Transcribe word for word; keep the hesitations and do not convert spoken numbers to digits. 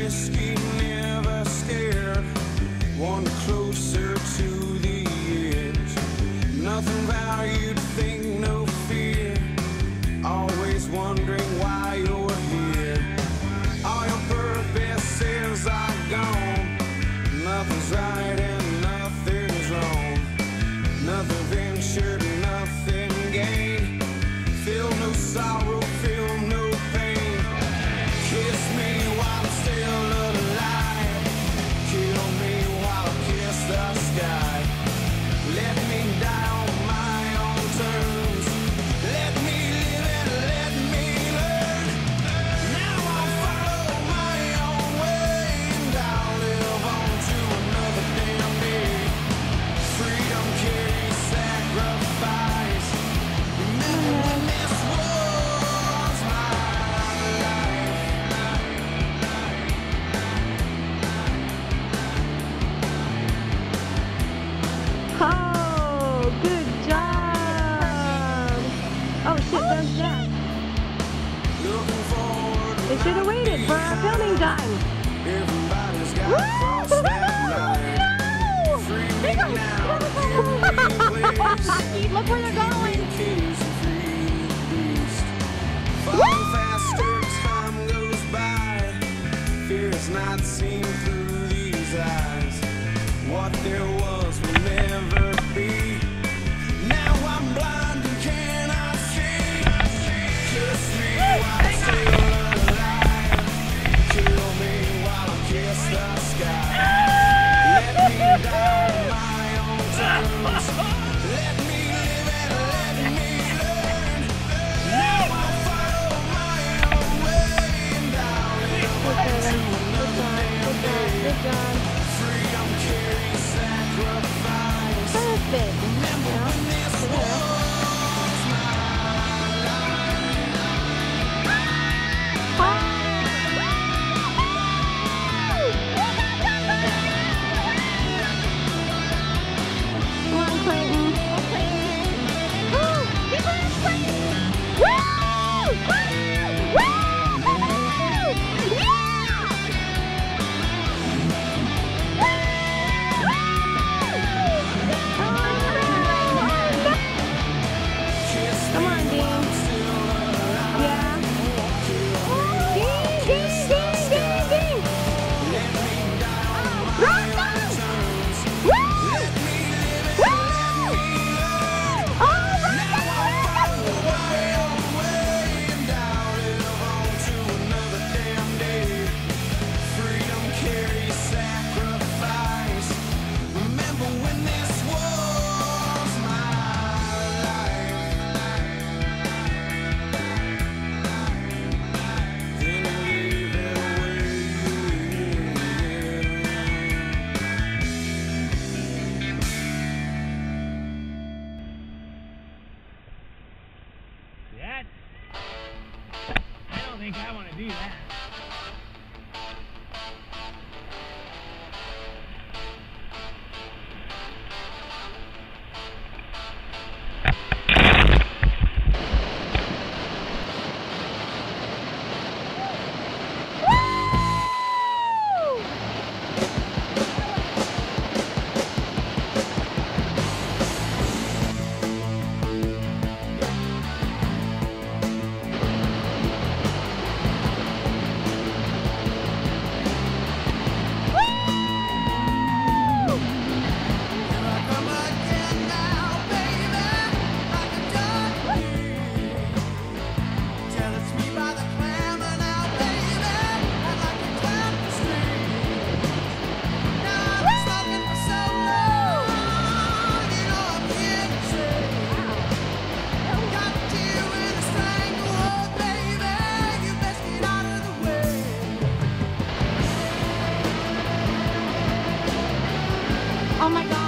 risky, never scared. One closer to the edge. Nothing valued, think no fear. Always wondering why you're here. All your purposes are gone. Nothing's right and nothing's wrong. Nothing ventured, nothing gained. Feel no sorrow, feel no pain. Kiss me while I'm still alive. Kill me while I kiss the sky. Let me die on my own terms. Let me live and let me learn. Now I'll follow my own way and I'll live on to another damn day. Freedom carries sacrifice. Remember when this was my life. Oh, good job. Oh shit, there's Jack. Looking forward to They should have waited for our filming time. everybody's got to cross that line. Free me now, give me a place. Look where they're going. Kids and free beast. Falling faster, time goes by. Fear is not seen through these eyes. What there was will never be. Now I'm blind and cannot see. Kiss me while I'm still alive. Kill me while I kiss the sky. Let me die on my own terms. Let me live and let me learn. Now I'll follow my own way and I'll live on to another damn day. Good job. Freedom carries sacrifice. Perfect. Remember when this was my Come on, Clayton. Woo! Keep on, Clayton! Woo! Woo! Woo! Come on, Dean. Yeah. Dean, Dean, Dean, Dean, Dean. Run, run. Woo! Woo! Oh, run, Freedom carries sacrifice. Remember when this was my life. Then leave it where you live. That? I don't think I want to do that. Oh my God.